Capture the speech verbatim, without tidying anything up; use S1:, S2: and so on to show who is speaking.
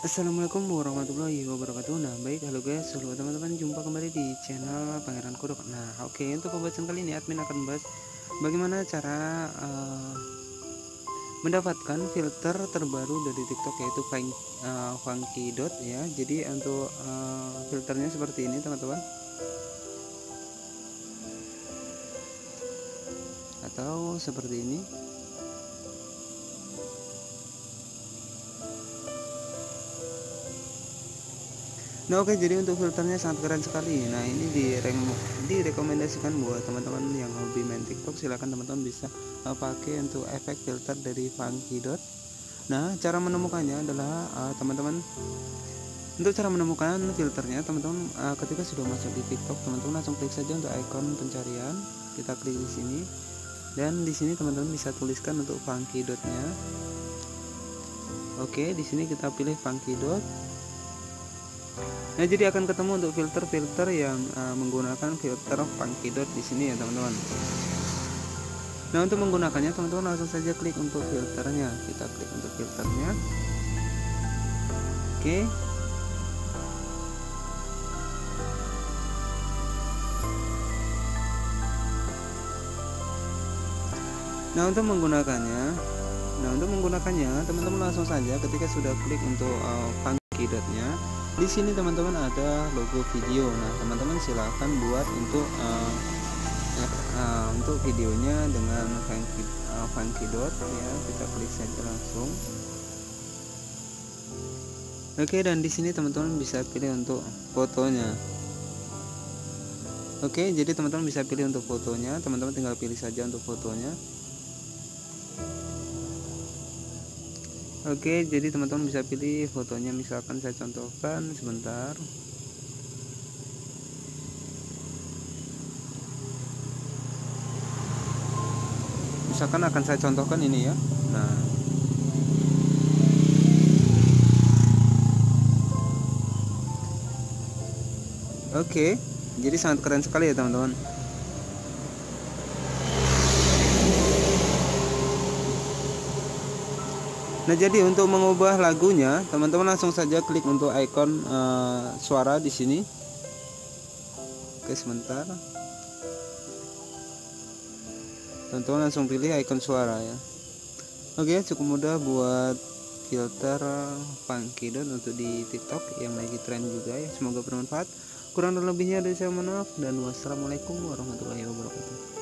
S1: Assalamualaikum warahmatullahi wabarakatuh. Nah, baik, halo guys, halo teman-teman, jumpa kembali di channel Pangeran Kodok. Nah, oke, untuk pembahasan kali ini admin akan membahas bagaimana cara uh, mendapatkan filter terbaru dari TikTok, yaitu Fun- uh, Funky Dot ya. Jadi untuk uh, filternya seperti ini teman-teman, atau seperti ini. Nah, oke, jadi untuk filternya sangat keren sekali. Nah, ini direkomendasikan buat teman-teman yang hobi main TikTok. Silahkan teman-teman bisa uh, pakai untuk efek filter dari Funky Dot. Nah, cara menemukannya adalah uh, teman-teman untuk cara menemukan filternya, teman-teman uh, ketika sudah masuk di TikTok, teman-teman langsung klik saja untuk ikon pencarian. Kita klik di sini, dan di sini teman-teman bisa tuliskan untuk Funky Dot-nya. Oke, di sini kita pilih Funky Dot. Nah, jadi akan ketemu untuk filter-filter yang uh, menggunakan filter Funky Dot di sini ya teman-teman. Nah, untuk menggunakannya teman-teman langsung saja klik untuk filternya. Kita klik untuk filternya. Oke. Nah, untuk menggunakannya, nah untuk menggunakannya teman-teman langsung saja ketika sudah klik untuk uh, Funky Dot-nya. Di sini teman-teman ada logo video. Nah, teman-teman silahkan buat untuk uh, uh, untuk videonya dengan Funky, uh, Funky Dot ya. Kita klik saja langsung. Oke, dan di sini teman-teman bisa pilih untuk fotonya. Oke, jadi teman-teman bisa pilih untuk fotonya. Teman-teman tinggal pilih saja untuk fotonya. Oke, jadi teman-teman bisa pilih fotonya, misalkan saya contohkan sebentar. Misalkan akan saya contohkan ini ya. Nah, oke, jadi sangat keren sekali ya teman-teman. Nah, jadi untuk mengubah lagunya, teman-teman langsung saja klik untuk ikon uh, suara di sini. Oke, sebentar. Teman-teman langsung pilih ikon suara ya. Oke, cukup mudah buat filter Funky Dot untuk di TikTok yang lagi tren juga ya. Semoga bermanfaat. Kurang dan lebihnya dari saya mohon maaf, dan wassalamualaikum warahmatullahi wabarakatuh.